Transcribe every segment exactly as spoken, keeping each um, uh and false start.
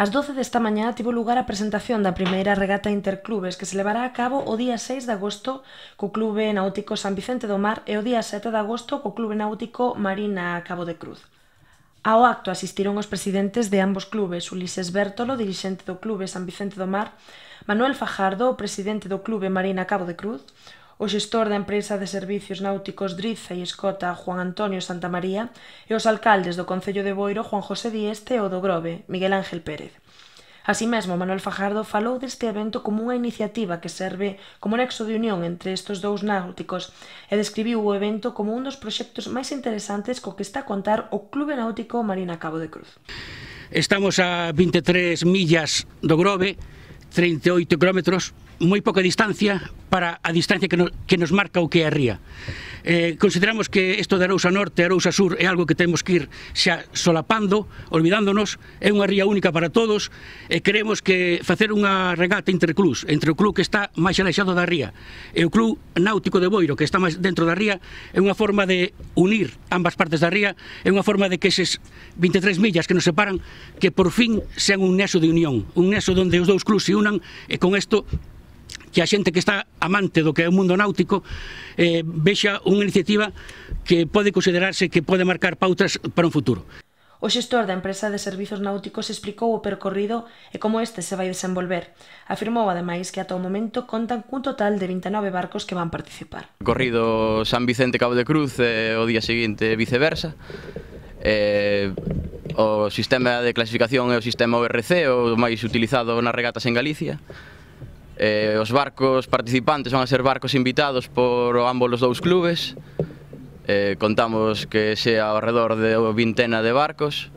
Ás doce desta mañá tivo lugar a presentación da primeira regata interclubes que se levará a cabo o día seis de agosto co Clube Náutico San Vicente do Mar e o día sete de agosto co Clube Náutico Marina Cabo de Cruz. Ao acto asistiron os presidentes de ambos clubes, Ulises Bértolo, dirixente do Clube San Vicente do Mar, Manuel Fajardo, o presidente do Clube Marina Cabo de Cruz, o xestor da empresa de servicios náuticos Driza e Escota, Juan Antonio Santamaría, e os alcaldes do Concello de Boiro, Juan José Dieste, e o do Grove, Miguel Ángel Pérez. Así mesmo, Manuel Fajardo falou deste evento como unha iniciativa que serve como nexo de unión entre estes dous náuticos e describiu o evento como un dos proxectos máis interesantes co que está a contar o Clube Náutico Marina Cabo de Cruz. Estamos a vinte e tres millas do Grove, trinta e oito kilómetros, moi pouca distancia para a distancia que nos, que nos marca o que é a ría. Eh, consideramos que isto de Arousa Norte e Arousa Sur é algo que temos que ir xa solapando, olvidándonos, é unha ría única para todos e queremos que facer unha regata interclubs entre o club que está máis alexado da ría e o Club Náutico de Boiro que está máis dentro da ría. É unha forma de unir ambas partes da ría, é unha forma de que eses vinte e tres millas que nos separan que por fin sean un nexo de unión, un nexo onde os dous clubs se unan e con isto que a xente que está amante do que é o mundo náutico eh, vexa unha iniciativa que pode considerarse que pode marcar pautas para un futuro. O xestor da empresa de servizos náuticos explicou o percorrido e como este se vai desenvolver. Afirmou, ademais, que ata o momento contan cun total de vinte e nove barcos que van participar. Corrido San Vicente Cabo de Cruz e o día seguinte viceversa. Eh, o sistema de clasificación é o sistema O R C, o máis utilizado nas regatas en Galicia. Eh, os barcos participantes van a ser barcos invitados por ambos os dous clubes. Eh, contamos que sea ao redor de vintena de barcos.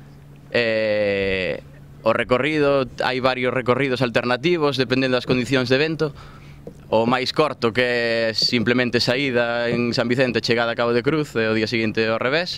Eh, o recorrido, hai varios recorridos alternativos dependendo das condicións de vento. O máis corto, que é simplemente saída en San Vicente, chegada a Cabo de Cruz e o día seguinte ao revés.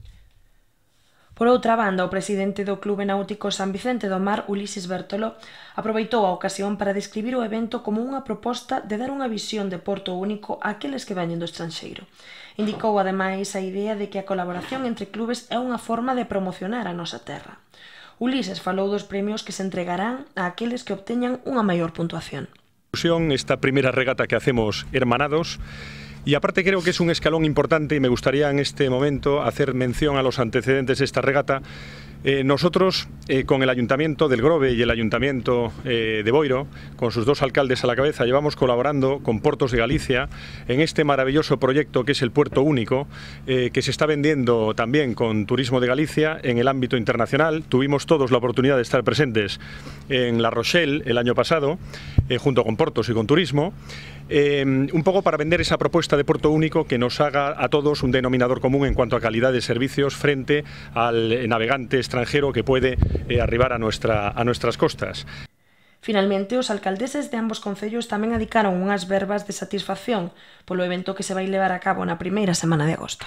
Por outra banda, o presidente do Clube Náutico San Vicente do Mar, Ulises Bértolo, aproveitou a ocasión para describir o evento como unha proposta de dar unha visión de porto único àqueles que veñen do estranxeiro. Indicou, ademais, a idea de que a colaboración entre clubes é unha forma de promocionar a nosa terra. Ulises falou dos premios que se entregarán a aqueles que obteñan unha maior puntuación. Esta primeira regata que hacemos hermanados. Y aparte creo que es un escalón importante y me gustaría en este momento hacer mención a los antecedentes de esta regata. Eh, nosotros, eh, con el Ayuntamiento del Grove y el Ayuntamiento eh, de Boiro, con sus dos alcaldes a la cabeza, llevamos colaborando con Portos de Galicia en este maravilloso proyecto que es el Puerto Único, eh, que se está vendiendo también con Turismo de Galicia en el ámbito internacional. Tuvimos todos la oportunidad de estar presentes en La Rochelle el año pasado, eh, junto con Portos y con Turismo. Eh, un poco para vender esa propuesta de puerto único que nos haga a todos un denominador común en cuanto a calidad de servicios frente al navegante extranjero que puede eh, arribar a, nuestra, a nuestras costas. Finalmente, os alcaldeses de ambos concellos tamén adicaron unhas verbas de satisfacción polo evento que se vai levar a cabo na primeira semana de agosto.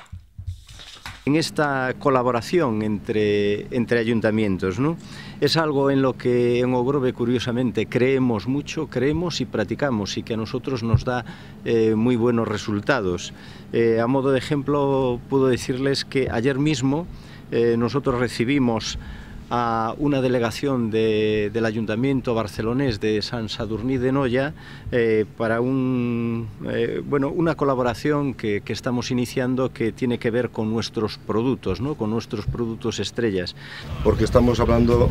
En esta colaboración entre, entre ayuntamientos, ¿no? Es algo en lo que en O Grove, curiosamente, creemos mucho, creemos y practicamos y que a nosotros nos da eh, muy buenos resultados. Eh, a modo de ejemplo, puedo decirles que ayer mismo eh, nosotros recibimos a una delegación de, del Ayuntamiento barcelonés de Sant Sadurní de Noia eh, para un, eh, bueno, una colaboración que, que estamos iniciando que tiene que ver con nuestros productos, ¿no? Con nuestros productos estrellas. Porque estamos hablando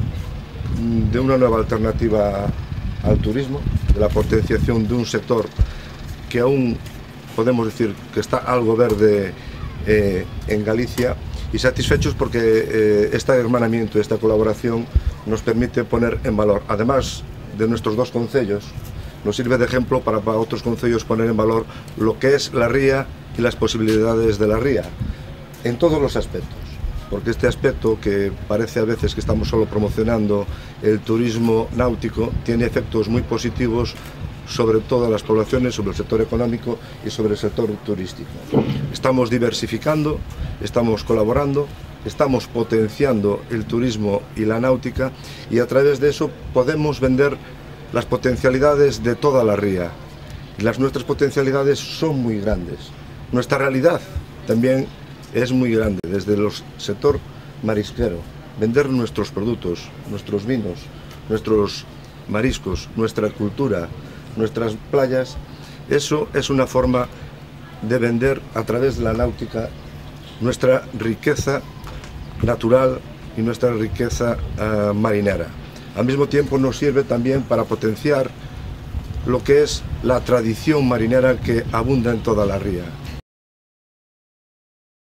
de una nueva alternativa al turismo, de la potenciación de un sector que aún podemos decir que está algo verde eh, en Galicia, y satisfechos porque eh, este hermanamiento, esta colaboración nos permite poner en valor, además de nuestros dos concellos, nos sirve de ejemplo para, para otros concellos poner en valor lo que es la ría y las posibilidades de la ría, en todos los aspectos, porque este aspecto que parece a veces que estamos solo promocionando el turismo náutico, tiene efectos muy positivos sobre todas las poblaciones, sobre el sector económico y sobre el sector turístico. Estamos diversificando, estamos colaborando, estamos potenciando el turismo y la náutica y a través de eso podemos vender las potencialidades de toda la ría. Y las nuestras potencialidades son muy grandes. Nuestra realidad también es muy grande, desde el sector marisquero, vender nuestros productos, nuestros vinos, nuestros mariscos, nuestra cultura, nuestras playas, eso es una forma de vender a través de la náutica nuestra riqueza natural y nuestra riqueza uh, marinera. Al mismo tiempo nos sirve también para potenciar lo que es la tradición marinera que abunda en toda la ría.